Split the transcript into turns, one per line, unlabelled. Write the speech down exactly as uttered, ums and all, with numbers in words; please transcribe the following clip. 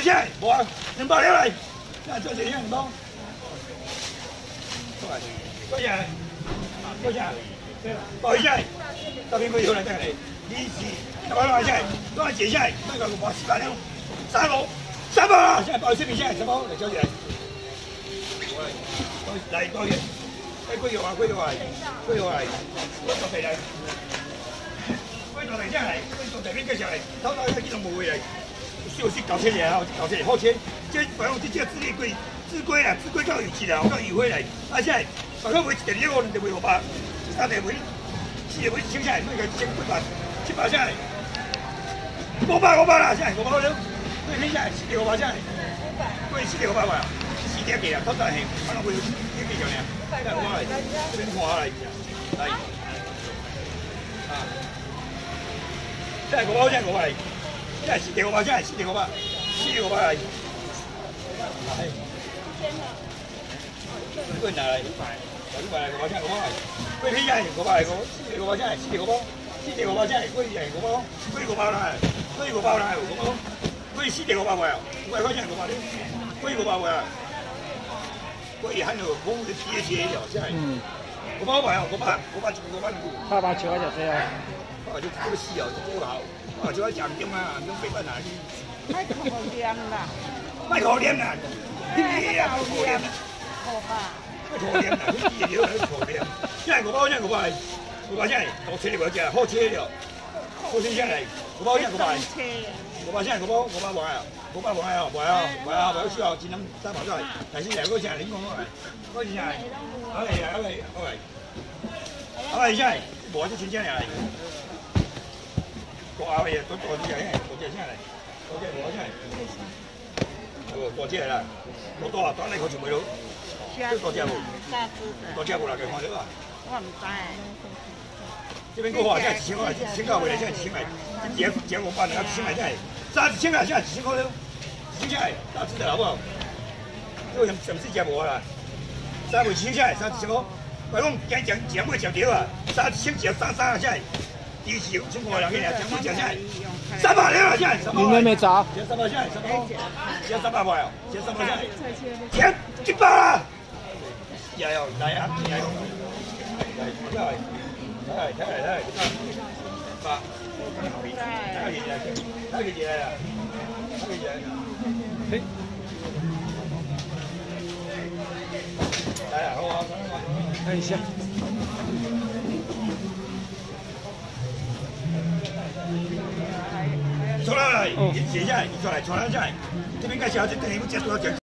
起来，无啊，两包了来，来做这样两包。过来，过下来，过下来，包一下，这边可以后来再来。你是两包拿下来，拿解下来，那个我四百两，三包，三包啦，现在包这边下来，三包来交起来。来，包月，哎，贵油啊，贵油啊，贵油啊，我做地来。 贵大地下来，贵大地边介绍来，头头一个几种无位来，小息九千尔啊，九千好钱，这反正这只智力贵，智贵啦，智贵到有钱啦，到有货来，啊现在大概卖一点六，就卖五百，三点卖，四点卖一千下来，卖个一千八百，七百下来，五百五百啦，下来五百了，贵天下来四点五百下来，贵四点五百块，四点几啊，头头是，可能会一几条呢，来五百来，这边看下来，来，啊。 现在五包，现在五包来，现在四点五包，现在四点五包，四点五包来。哎，贵拿来，五百，五百来，五包现在五包来，贵皮现在五包来，四点五包现在四点五包，四点五包现在贵现在五包，贵五包来，贵五包来，五包，贵四点五包来，五百块钱五包的，贵五包来，贵还有服务的贴切了，现在。嗯。五包来哦，五百，五百五百五。
八百九就这样。
哦，就这个细哦，就这好，哦，就要讲究嘛，用北半哪里？
太可怜啦！
太可怜啦！你呀，可怜啦！
好吧。
太可怜啦！你也有很可怜。现在五包，现在五包来，五包现在好切的不要好切了，好切下来，五包现在五包来，五包现在五包五包完啊，五包完啊，完啊，完啊，完需要只能三包出来，但是两个现在你讲过来，过现在，好来好来好来，好来现在，我就请进来。 多阿位，多多啲嘢，多隻先嚟，多隻攞先嚟。哦，多隻啦，好多啊，當你佢全部都，都多隻冇。多隻冇啦，佢看到啊。
我唔知。
這邊嗰個真係幾千塊，幾千塊回來真係幾千塊，一節節我辦的，幾千塊真係，三幾千塊現在幾千塊都，幾千塊大隻的好不好？因為什麼事節冇啦，三回幾千塊，三幾千塊，我講講講講冇講掉啊，三幾千節三三現在。 第一期中國人給你講不講下來，三百兩下來，三百。
你妹妹找。
先三百下來，三百。先三百塊哦，先三百下來。先一百啦。加油，來啊，加油！來，來，來，來，來，來，八。太給來，太給來了，太給來了。嘿。來啊，好啊，看一下。 出来，你写下来，你出来，出来下来，这边该写好，这等于我接多少钱？